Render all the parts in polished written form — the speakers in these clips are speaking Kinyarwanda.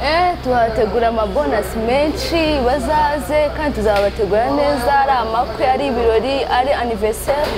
tuhategura amabonasi menshi bazaze kandi tuzabategura neza ari amakwe ari ibirori ari anniversaire.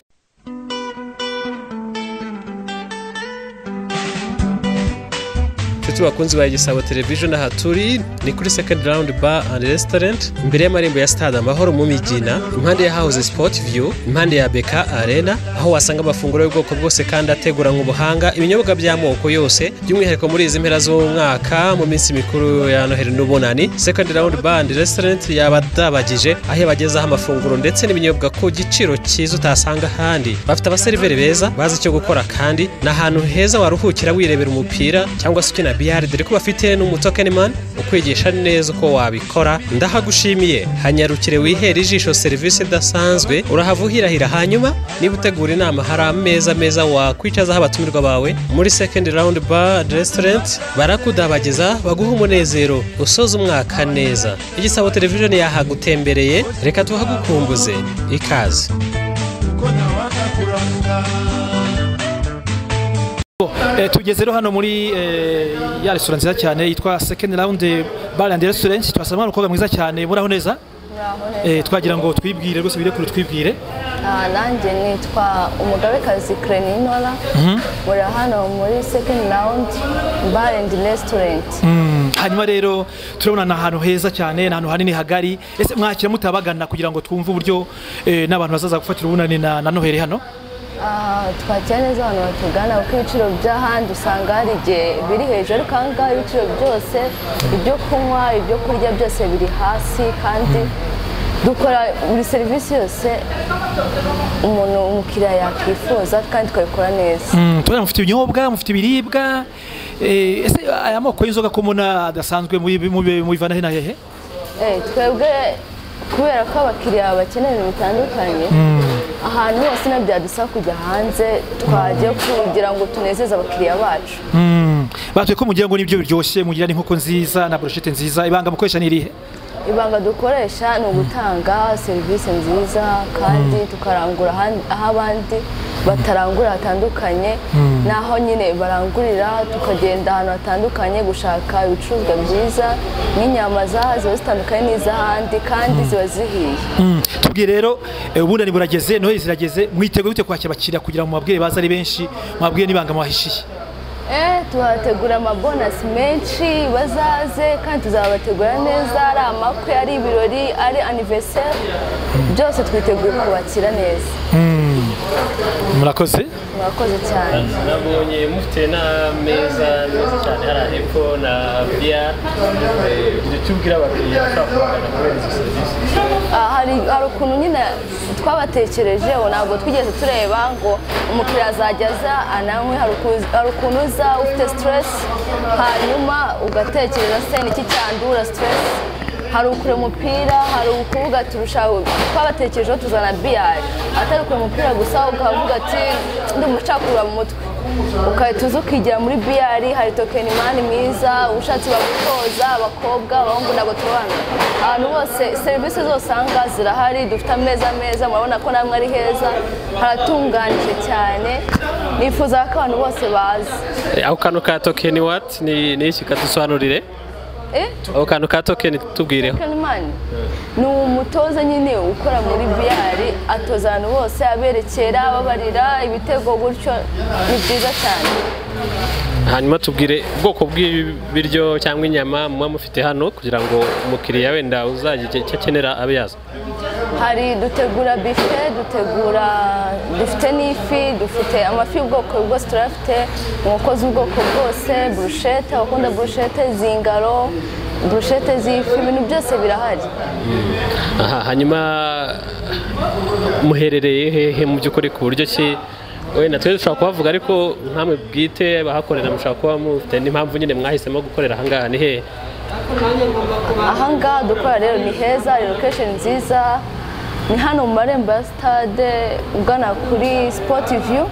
Bakunzi ba Gisabo Television aha turi ni kuri Second Round Bar and Restaurant imbere y'amarembo ya Stade Amahoro mu Migina impande ya House Sport View impande ya Beka Arena aho wasanga amafunguro y'ubwoko bwose kandi ategura nk'ubuhanga ibinyobwa by'amoko yose by'umwihariko muri izi mpera z'umwaka mu minsi mikuru ya Noheli n'Ubunani. Second Round Bar and Restaurant yabadabagije aho yabagezaho amafunguro ndetse n'ibinyobwa ku giciro cyiza utasanga handi. Bafite abaseriveri beza bazi icyo gukora kandi n'ahantu heza waruhukira wirebera umupira cyangwa se ukina dore ko bafite n'umutokenman ukwigisha neza uko wabikora. Ndahagushimiye hanyarukire wihera ijisho serivisi idasanzwe urahavuhirahira hanyuma niba utegura inama hari ameza meza wakwicazaho abatumirwa bawe muri Second Round Bar Restaurant barakudabageza baguha umunezero usoza umwaka neza. Igisabo Television yahagutembereye reka tuhagukumbuze ikaze. Tugeze rero hano muri ya restaurant nziza cyane yitwa Second Round Bar and Restaurant. Twasaba umukobwa mwiza cyane muraho neza. Twagira ngo twibwire rwose bire kuri twibwire. Nanjye nitwa Umugabekazi Kreninora. Muri hano muri Second Round Bar and Restaurant. Hanyuma rero turabona ahantu heza cyane n'ahantu hanini hagari. Ese mwakira mutabagana kugira ngo twumve uburyo n'abantu bazaza gufatira ubunani na Noheli hano. Twakira neza abantu batugana kuko ibiciro by'ahandi usanga hari igihe biri hejuru ariko aha ngaha ibiciro byose ibyo kunywa ibyo kurya byose biri hasi kandi dukora buri serivisi yose umukiriya yakwifuza kandi tukabikora neza. Tubona mufite ibinyobwa mufite ibiribwa ese aya moko y'inzoga ko muna adasanzwe mubivana hena hehe? Twebwe kubera ko abakiriya bakeneye ibintu bitandukanye ahantu hose nabyadusaba kujya hanze twagiye kugira ngo tunezeze abakiriya bacu. Batwe ko mugira ngo nibyo biryoshye mugira n'inkoko nziza na brochette nziza. Ibanga mukoresha ni irihe? Ibanga dukoresha ni ugutanga serivisi nziza kandi tukarangura aho abandi batarangura hatandukanye naho nyine barangurira tukagenda ahantu hatandukanye gushaka ibicuruzwa byiza n'inyama ziba zitandukanye n'iz'ahandi kandi ziba zihiye. Tubwire rero ubunani burageze Noheli zirageze mwiteguye gute kwakira abakiriya kugira ngo mubabwire baza ari benshi mubabwire n'ibanga mubahishiye? Tuhategura amabonasi menshi bazaze kandi tuzabategura neza ari amakwe ari ibirori ari anniversaire byose twiteguye kubakira neza. Murakoze cyane. Nabonye mufite n'ameza meza cyane hari hepfo na biya ibyo cyubwira abakiriya bashobora muri izo serivisi. Hari ukuntu nyine twabatekereje ntabwo twigeze tureba ngo umukiriya azajya aza ananywe. Hari ukuntu uza ufite stress hanyuma ugatekereza se niki cyandura stress. Hari ukure umupira hari ukuvuga turushaho twabatekerejeho tuzana biyari atari ukure umupira gusa ukavuga ati ndi umucakurura mu mutwe ukahita uza ukigira muri biyari. Hari tokenimani mwiza ushatse bagutoza abakobwa abahungu ntabwo tubana ahantu bose serivisi zose ahanga zirahari. Dufite ameza meza murabona ko namwe ari heza haratunganije cyane nifuza ko abantu bose bazi. Aho kantu ka tokeni what ni iki katusobanurire? Aho kantu ka tokeni tubwireho. Tokenimani ni umutoza nyine ukora muri biyari atoza abantu bose aberekera ababarira ibitego gutyo ni byiza cyane. Hanyuma tubwire ubwoko bw'ibiryo cyangwa inyama muba mufite hano kugira ngo umukiriya wenda uzajya icyo akenera abe yaza. Hari dutegura buffet dufite n'ifi dufite amafi y'ubwoko bwose turafite inkoko z'ubwoko bwose brochette abakunda brochette zingaro brochette z'ifi ibintu byose birahari. Hanyuma muherereye hehe mu by'ukuri ku buryo ki wenda twese dushobora kuhavuga ariko nkamwe bwite bahakorera mushobora kuba mufite n'impamvu nyine mwahisemo gukorera ahangaha ni hehe? Ahangaha dukora rero ni heza location nziza ni hano mu marembo ya Stade ugana kuri Sport View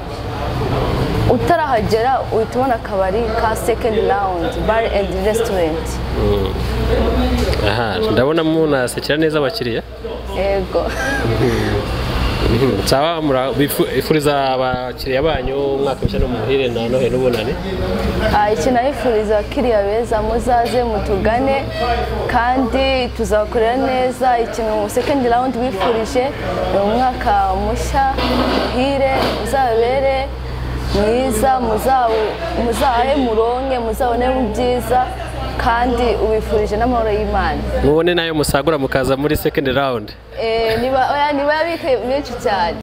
utarahagera uhita ubona akabari ka Second Round Bar and Restaurant. Aha, ndabona munasekera neza abakiriya. Yego. Sawa ifuriza abakiriya banyu umwaka mushya no muhire na Noheli n'ubunani. Iki nayifuriza abakiriya beza muzaze mutugane kandi tuzakorera neza ikintu second round bifurije ni umwaka mushya muhire uzabere mwiza muzahe muronke muzabone byiza kandi ubifurije n'amahoro y'Imana. Mubone nayo musagura mukaza muri second round. Niba yabike benshi cyane.